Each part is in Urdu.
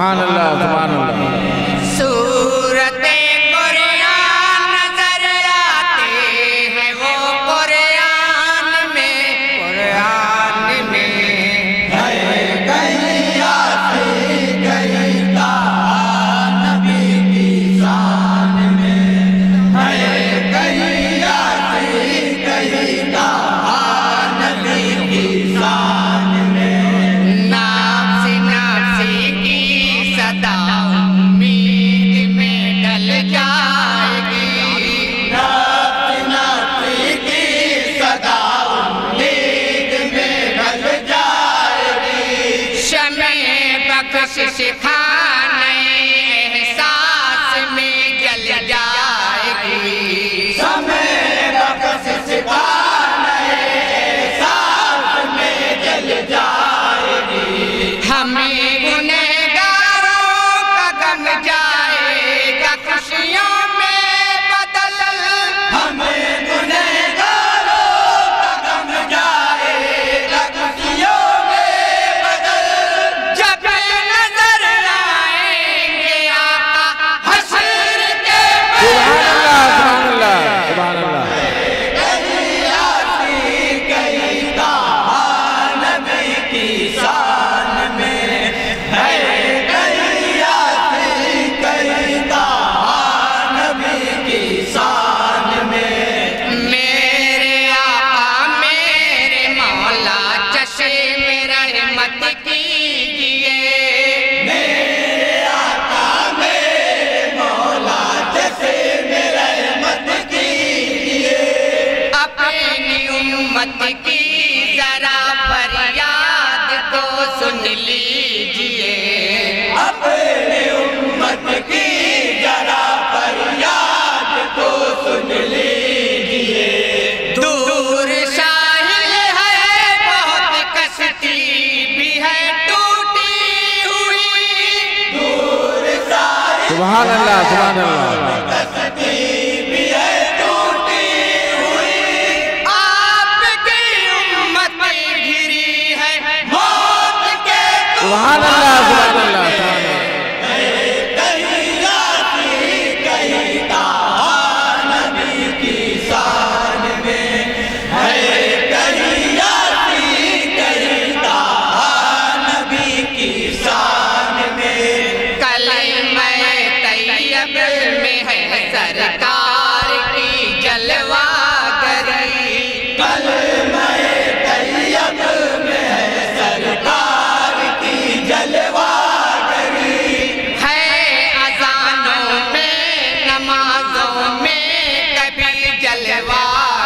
سبحان اللہ سبحان اللہ سورت قرآن نظر آتے ہیں وہ قرآن میں ہے کہیں آتی کہیں کہا نبی کی شان میں، ہے کہیں آتی کہیں کہا نبی کی شان میں، نفس نفسی کی صدا امید میں ڈل جائے گی، نفس نفسی کی صدا امید میں ڈھل جائے گی، شمع بخشش خانے احساس میں جل جائے گی، شمع بخشش خانے احساس میں جل جائے گی، ہمیں گنہگاروں کا غم جائے گا خوشیوں میں بدل، ہمیں گنہگاروں کا غم جائے گا خوشیوں میں بدل، جب نظر آئیں گے آقا حشر کے سبحان اللہ سبحان اللہ کہیں آتی کہیں کہا نبی کی شان میں، ہے کہیں آتی کہیں کہا نبی کی شان میں، میرے آقا میرے مولا چشم رحمت کیجئے، میرے آقا میرے مولا جسم رحمت کیجئے، اپنی امت کی ذرا فریاد کو سن لیجئے، اپنے امت کی ذرا فریاد کو سن لیجئے، دور ساحل ہے بہت کشتی بھی ہے ٹوٹی ہوئی، دور ساحل سبحان اللہ سبحان اللہ کشتی بھی ہے ٹوٹی ہوئی، آپ کی امت گھری ہے موت کے سبحان اللہ سبحان اللہ سبحان اللہ کہیں آتی کہیں کہا نبی کی شان میں، ہے کہیں آتی کہیں کہا نبی کی شان میں، کلمہ طیب میں ہے سرکار کی جلوہ گری، کلمہ طیب میں ہے سرکار کی جلوہ گری، ہے اذانوں میں نمازوں میں کبھی جلوہ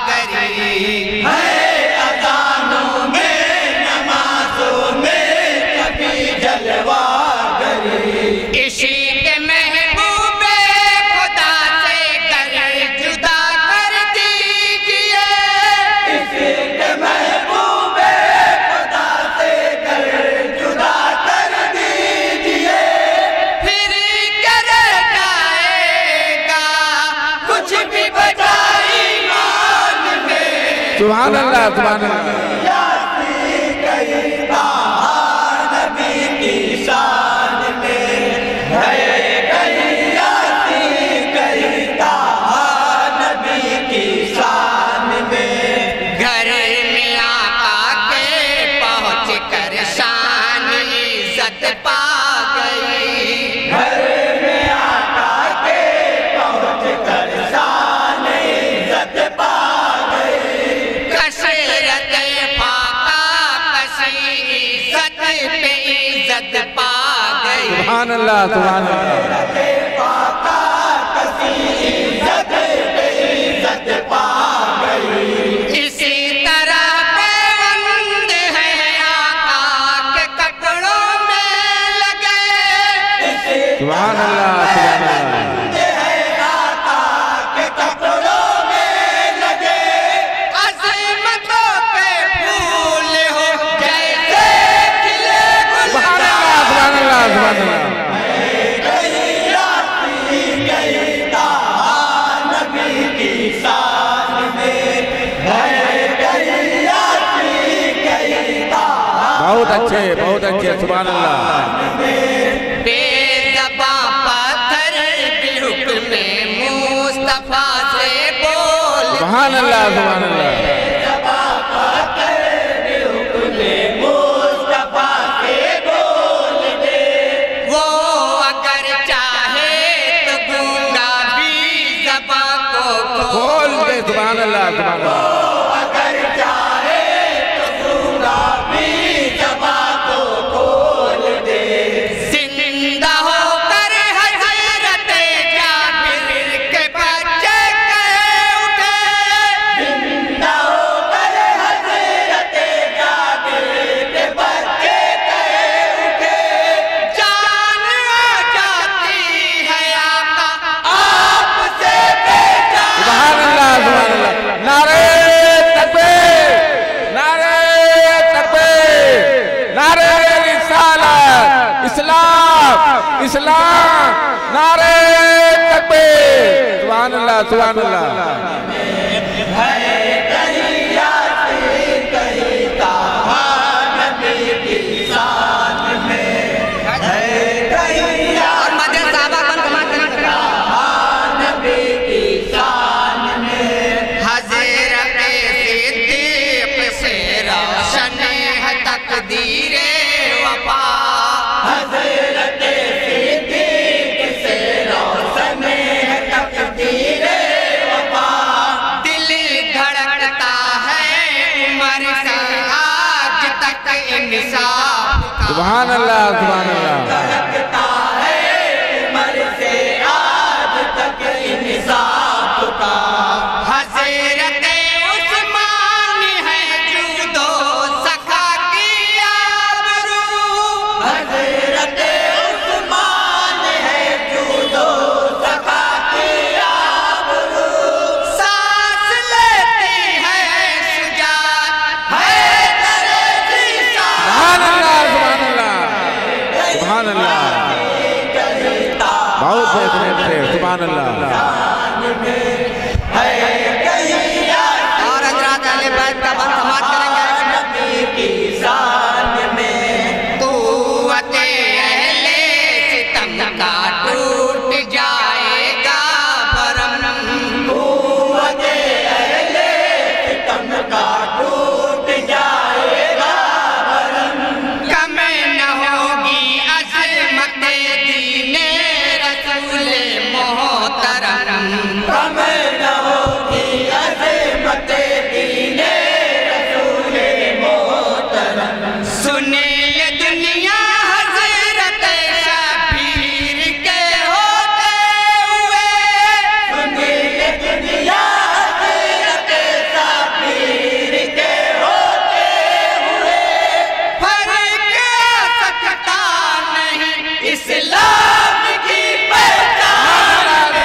گری، ہے اذانوں میں نمازوں میں کبھی جلوہ گری، عشق محبوب خدا سے گر جدا کر دیجئے، عشق محبوب خدا سے گر جدا کر دیجئے، پھر کرے جائے گا کچھ بھی بچا ایمان میں، سبحان اللہ سبحان اللہ آتی کہیں کہا نبی کی شان میں، ہے کہیں آتی کہیں کہا نبی کی شان میں، گھر میں آقا کے پہنچ کر شان عزت پا گئی، گھر میں آقا کے پہنچ کر شان عزت پا گئی، کثرت فاقہ کسی عزت پہ عزت پا گئی، سبحان اللہ سبحان اللہ پاکا کسی عزت پہ عزت پا گئی، اسی طرح پیوند ہے آقا کے کپڑوں میں لگے، سبحان اللہ سبحان اللہ ہے آقا کے کپڑوں میں لگے، عظمتوں پہ پھول ہو جیسے کھلے سبحان گلزار، اللہ سبحان اللہ کہیں آتی کہیں کہا نبی کی شان میں، ہے کہیں آتی کہیں کہا بہت اچھے سبحان اللہ بے سبحان اللہ سبحان اللہ وہ اگر چاہے تو گونگا بھی زبان کو کھول دے سبحان اللہ سبحان اللہ اگر چاہے تو گونگا بھی زبان کو کھول دے زندہ ہو کر حضرت جابر کے بچے کہے اٹھے زندہ ہو کر حضرت جابر کے بچے کہے اٹھے جان آ جاتی ہے آقا آپ سے پہچان سبحان اللہ سبحان اللہ نعرہ تکبیر نعرہ تکبیر نعرہ رسالت اسلام اسلام نعرہ تکبیر سبحان اللہ سبحان اللہ ہے کہیں یاسین کہیں تاہا نبی کی شان میں ہے کہیں اور مدر صحابہ کون کمال کریں تاہا نبی کی شان میں حضرت صدیق سے روشن ہے تقدیر وفا حضرت صدیق سے روشن ہے تقدیر وفا دل دھڑکتا ہے عمر سے آج تک انصاف کا سبحان اللہ سبحان اللہ دھڑکتا ہے عمر سے آج تک انصاف کا حضرت عثمان ہے جودو سخا کی آبرو حضرت عثمان ہے جودو سخا کی آبرو سانس لیتی ہے سجاد ہے ترے ذیشان سبحان اللہ سبحان اللہ سبحان اللہ بہت بہترین سے سبحان اللہ ہے کہیں یاسین اور حضرات اہل بیت کا بند سماعت کریں گے نبی کی شان میں قوت اہل ستم کا ٹوٹ جائے گا برم قوت اہل ستم کا ٹوٹ جائے گا برم کم نہ ہوگی عظمت دین رسول محترم کم نہ ہوگی عظمت دین رسول محترم سنے یہ دنیا حضرت شبیر کے ہوتے ہوئے سنی یہ دنیا حضرت شبیر کے ہوتے ہوئے فرق آ سکتا نہیں اسلام کی پہچان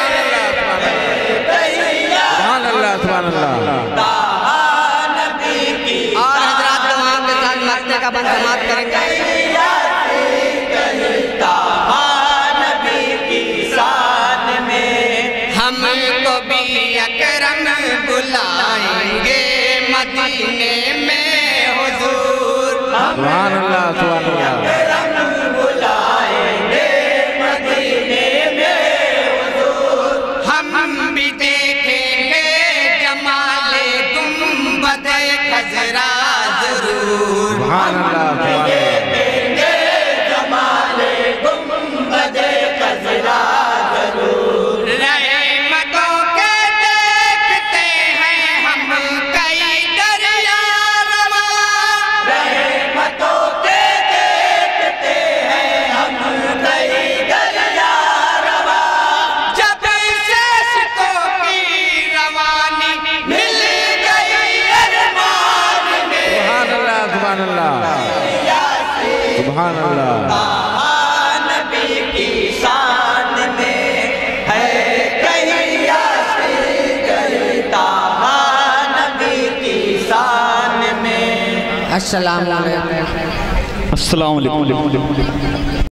سبحان اللہ سبحان اللہ تاہا نبی کی اور حضرات تمام کے ساتھ مقتے کا بند سماعت کریں گے یاسین کہیں تاہا نبی کی شان میں ہم کو بھی اکرم بلائیں گے مدینے میں حضور سبحان اللہ سبحان اللہ کرم بلائیں گے مدینے میں حضور ہم بھی دیکھیں گے جمال گنبد خضرا ضرور سبحان اللہ سبحان اللہ دیکھیں گے جمال گنبد خضرا ضرور رحمتوں کے دیکھتے ہیں ہم کئی دریا رواں رحمتوں کے دیکھتے ہیں ہم کئی دریا رواں جب شیشتوں کی روانی مل گئی ارمان میں سبحان اللہ سبحان اللہ سبحان اللہ تاہا نبی کی شان میں ہے کہیں یاسین کہیں تاہا نبی کی شان میں السلام علیکم السلام علیکم